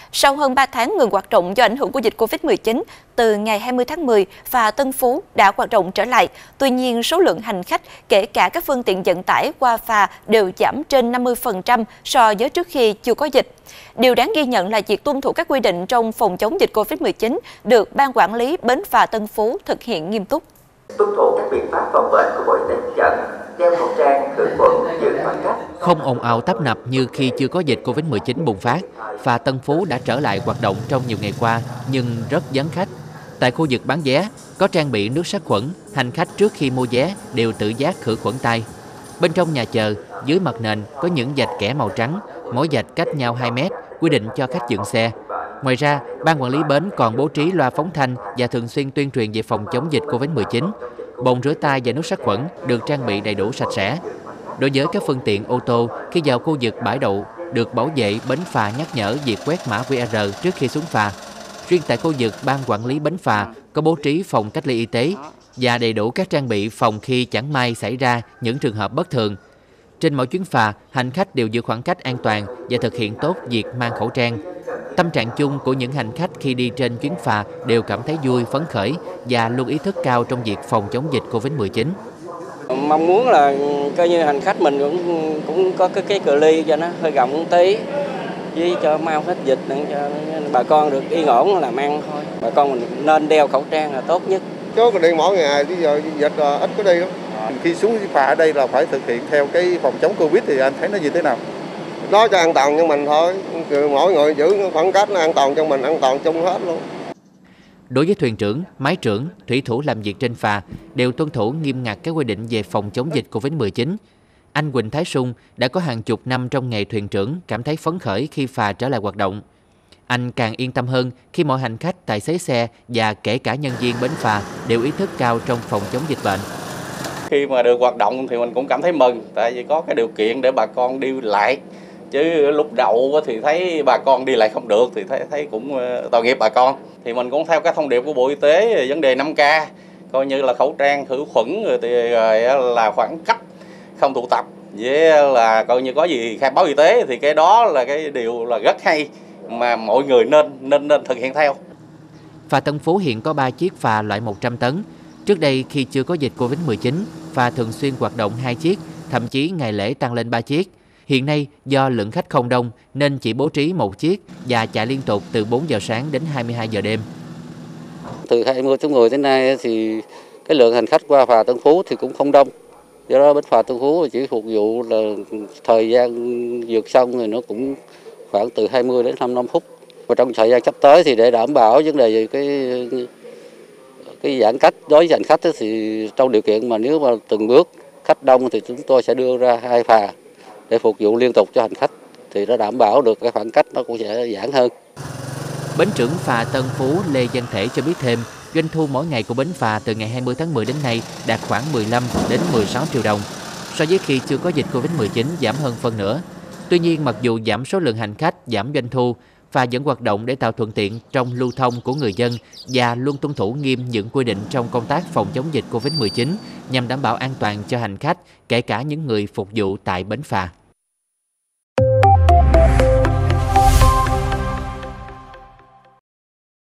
Sau hơn 3 tháng ngừng hoạt động do ảnh hưởng của dịch Covid-19, từ ngày 20 tháng 10, phà Tân Phú đã hoạt động trở lại. Tuy nhiên, số lượng hành khách, kể cả các phương tiện vận tải qua phà đều giảm trên 50% so với trước khi chưa có dịch. Điều đáng ghi nhận là việc tuân thủ các quy định trong phòng chống dịch Covid-19 được Ban Quản lý Bến phà Tân Phú thực hiện nghiêm túc. Tuân thủ các biện pháp phòng bệnh của Bộ Y tế dẫn, đeo khẩu trang, khử khuẩn, giữ khoảng cách. Không ồn ào tấp nập như khi chưa có dịch Covid-19 bùng phát, phà Tân Phú đã trở lại hoạt động trong nhiều ngày qua nhưng rất vắng khách. Tại khu vực bán vé, có trang bị nước sát khuẩn, hành khách trước khi mua vé đều tự giác khử khuẩn tay. Bên trong nhà chờ, dưới mặt nền có những vạch kẻ màu trắng, mỗi vạch cách nhau 2 mét, quy định cho khách dừng xe. Ngoài ra, Ban Quản lý Bến còn bố trí loa phóng thanh và thường xuyên tuyên truyền về phòng chống dịch Covid-19. Bồn rửa tay và nước sát khuẩn được trang bị đầy đủ sạch sẽ. Đối với các phương tiện ô tô, khi vào khu vực bãi đậu, được bảo vệ bến phà nhắc nhở việc quét mã QR trước khi xuống phà. Riêng tại khu vực Ban Quản lý Bến phà có bố trí phòng cách ly y tế và đầy đủ các trang bị phòng khi chẳng may xảy ra những trường hợp bất thường. Trên mỗi chuyến phà, hành khách đều giữ khoảng cách an toàn và thực hiện tốt việc mang khẩu trang. Tâm trạng chung của những hành khách khi đi trên chuyến phà đều cảm thấy vui, phấn khởi và luôn ý thức cao trong việc phòng chống dịch Covid-19. Mong muốn là coi như hành khách mình cũng có cái cự ly cho nó hơi rộng một tí, với cho mau hết dịch để cho bà con được yên ổn làm ăn thôi. Bà con mình nên đeo khẩu trang là tốt nhất. Có đi mỗi ngày, bây giờ dịch ít có đi lắm. Khi xuống phà ở đây là phải thực hiện theo cái phòng chống Covid thì anh thấy nó như thế nào? Nó cho an toàn cho mình thôi, mỗi người giữ khoảng cách nó an toàn cho mình, an toàn chung hết luôn. Đối với thuyền trưởng, máy trưởng, thủy thủ làm việc trên phà đều tuân thủ nghiêm ngặt các quy định về phòng chống dịch Covid-19. Anh Quỳnh Thái Sung đã có hàng chục năm trong nghề thuyền trưởng, cảm thấy phấn khởi khi phà trở lại hoạt động. Anh càng yên tâm hơn khi mọi hành khách, tài xế xe và kể cả nhân viên bến phà đều ý thức cao trong phòng chống dịch bệnh. Khi mà được hoạt động thì mình cũng cảm thấy mừng, tại vì có cái điều kiện để bà con đi lại. Chứ lúc đầu thì thấy bà con đi lại không được thì thấy cũng tội nghiệp bà con. Thì mình cũng theo các thông điệp của Bộ Y tế vấn đề 5K, coi như là khẩu trang, khử khuẩn rồi là khoảng cách, không tụ tập. Với là coi như có gì khai báo y tế thì cái đó là cái điều là rất hay mà mọi người nên thực hiện theo. Phà Tân Phú hiện có 3 chiếc phà loại 100 tấn. Trước đây khi chưa có dịch Covid-19, phà thường xuyên hoạt động 2 chiếc, thậm chí ngày lễ tăng lên 3 chiếc. Hiện nay, do lượng khách không đông nên chỉ bố trí 1 chiếc và chạy liên tục từ 4 giờ sáng đến 22 giờ đêm. Từ 20 tháng 10 đến nay thì cái lượng hành khách qua phà Tân Phú thì cũng không đông. Do đó bến phà Tân Phú chỉ phục vụ là thời gian vượt sông thì nó cũng khoảng từ 20 đến 25 phút. Và trong thời gian sắp tới thì để đảm bảo vấn đề cái giãn cách đối với hành khách thì trong điều kiện mà nếu mà từng bước khách đông thì chúng tôi sẽ đưa ra 2 phà để phục vụ liên tục cho hành khách thì nó đảm bảo được cái khoảng cách nó cũng sẽ giãn hơn. Bến trưởng phà Tân Phú Lê Văn Thể cho biết thêm, doanh thu mỗi ngày của bến phà từ ngày 20 tháng 10 đến nay đạt khoảng 15 đến 16 triệu đồng. So với khi chưa có dịch Covid-19 giảm hơn phân nửa. Tuy nhiên, mặc dù giảm số lượng hành khách, giảm doanh thu, phà vẫn hoạt động để tạo thuận tiện trong lưu thông của người dân và luôn tuân thủ nghiêm những quy định trong công tác phòng chống dịch Covid-19 nhằm đảm bảo an toàn cho hành khách, kể cả những người phục vụ tại bến phà.